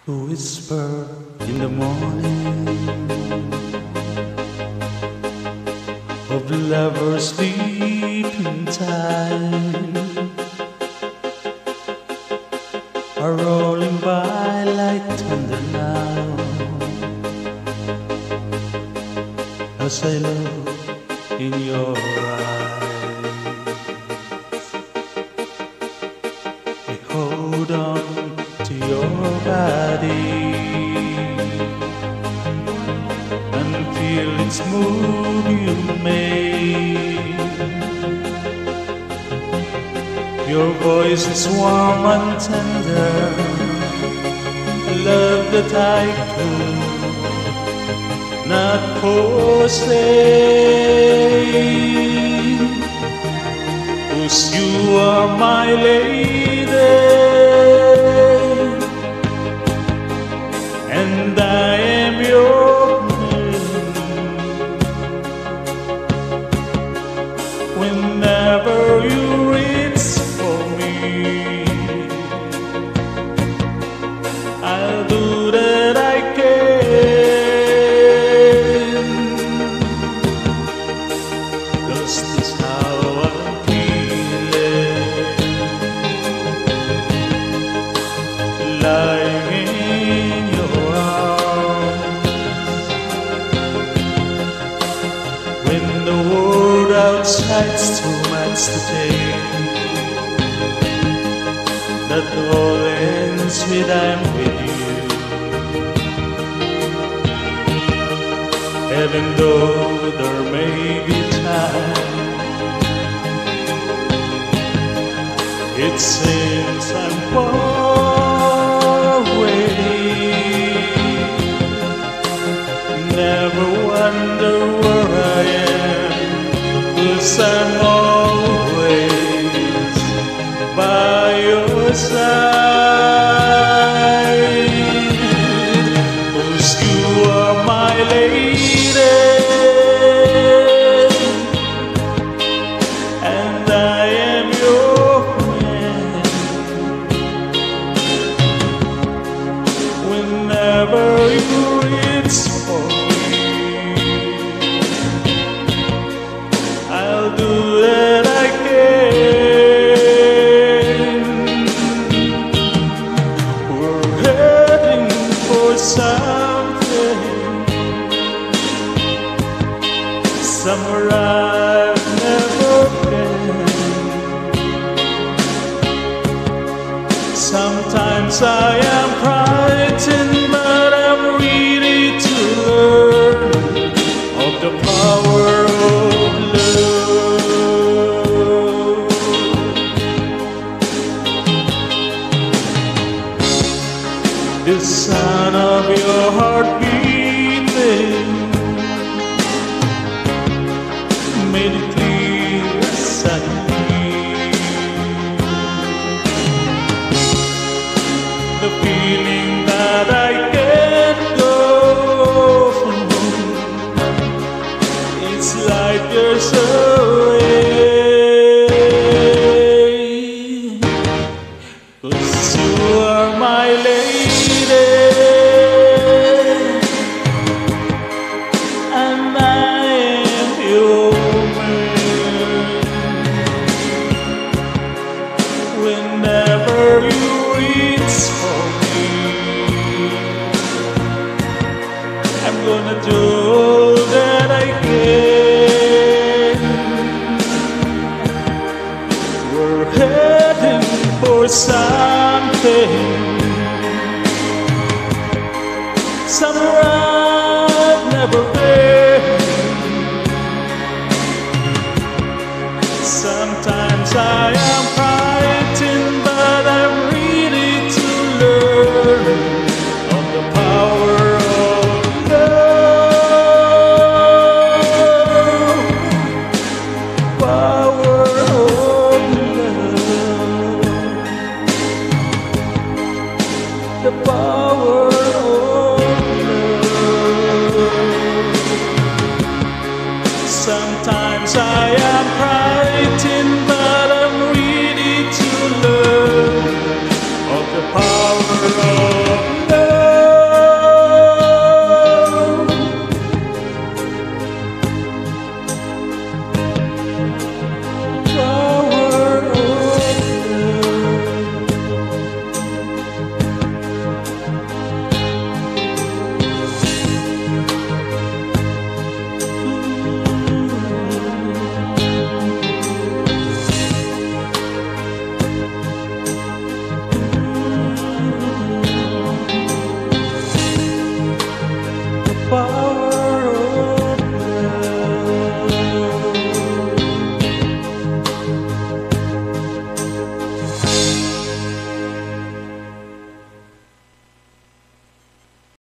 A whisper in the morning of the lovers sleeping time are rolling by like thunder now as I look in your eyes. I hold on to your body and feel its move you made. Your voice is warm and tender, a love that I could not forsake, 'cause you are my lady and I am your man. Whenever you reach for me, I'll do that I can, 'cause this is how I'm feeling, lying in your arms. When the world outside's too much to take, that all ends with I'm with you. Even though there may be time, it seems I'm far away. Never wonder where I am, 'cause I'm always by your side. 'Cause you are my lady and I am your man. Whenever you reach for me, I'll do that I can. We're heading for something, somewhere I've never been. Sometimes I am frightened, but I'm ready to learn of the power of love. The sound of your heart beating made it clear suddenly. The feeling that I can't go from, it's like there's a way, 'cause you are my lady and I am your man. Whenever you reach for me, I'm gonna do all that I can. We're heading for something, somewhere